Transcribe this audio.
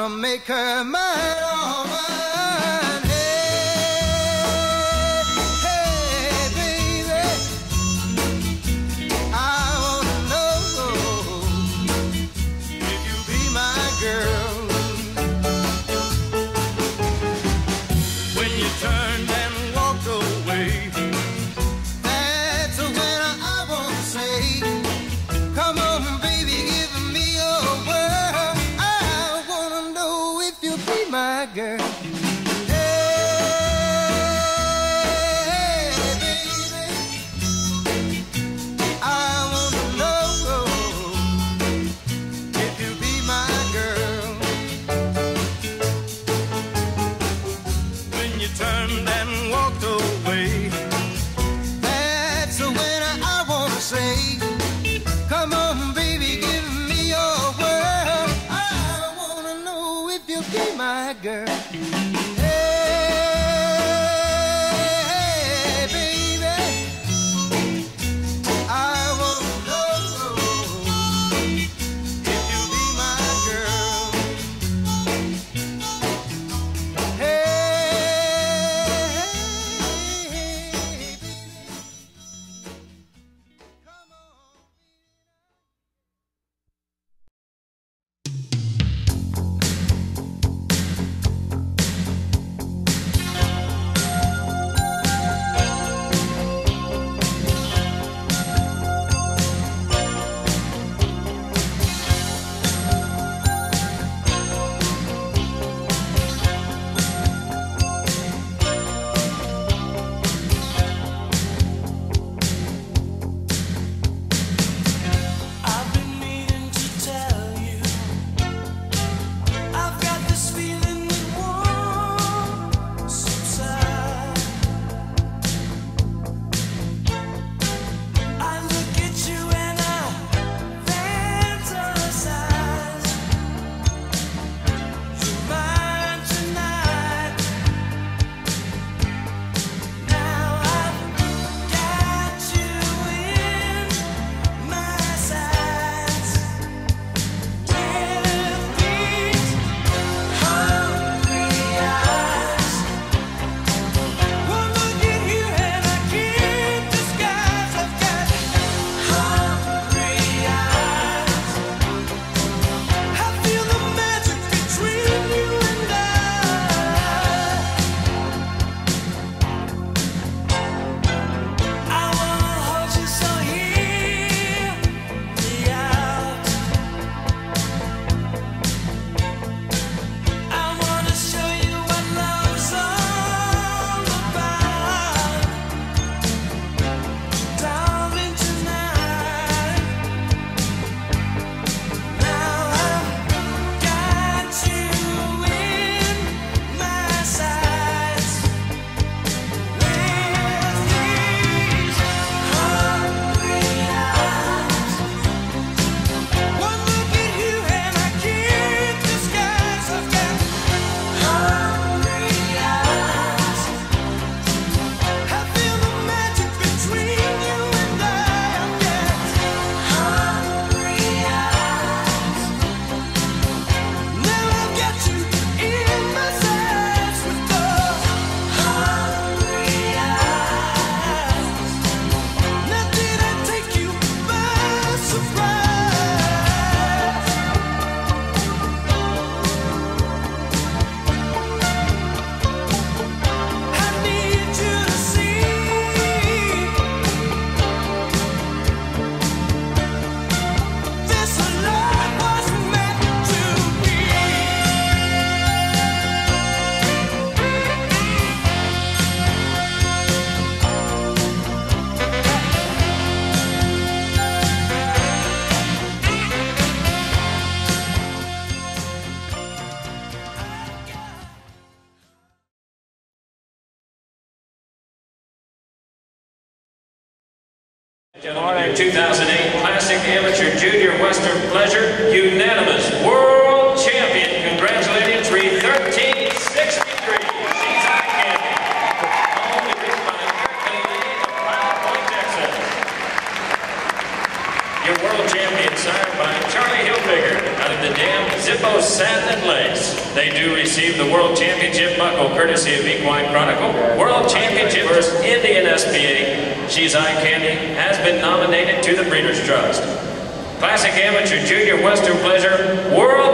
wanna make her mine, oh mine. Hey, baby, I wanna know if you be my girl. When you turned and walked away, that's when I wanna say, come on, baby, give me your word. I wanna know if you'll be my girl. Hey, baby, I wanna know if you'll be my girl. When you turned and walked away, that's when I wanna say, come on, baby, give me your word. I wanna know if you'll be my girl. Hey, baby, I wanna know if you'll be my girl. Hey, baby, come on. I've been needing to tell you, I've got this feeling that won't subside. I look at you and I fantasize. You're mine tonight. Now I've got you in my sights. With these hungry eyes, one look at you and I can't disguise. I've got hungry eyes. I feel the magic between you and I wanna hold you, so hear me out. I wanna show you what love's all about, darling, tonight. Now I've got you in my sights. With these hungry eyes, one look at you and I can't disguise. I've got hungry eyes. I feel the magic between you and I. I've got hungry eyes. Now I've got you in my sights with those hungry eyes. Now did I take you by surprise? I need you to see this love was meant to be. Gentlemen, your 2008 Classic Amateur Junior Western Pleasure Unanimous World Champion. Congratulations, 3:13.63. She's High Candy. Home is by American League of Pilot Point, Texas. Your world champion, signed by Charlie Hilfiger, out of the Dam Zippo Satin and Lace. receive the World Championship buckle courtesy of Equine Chronicle. World Championship first Indian SPA. She's Eye Candy has been nominated to the Breeders' Trust. Classic Amateur Junior Western Pleasure World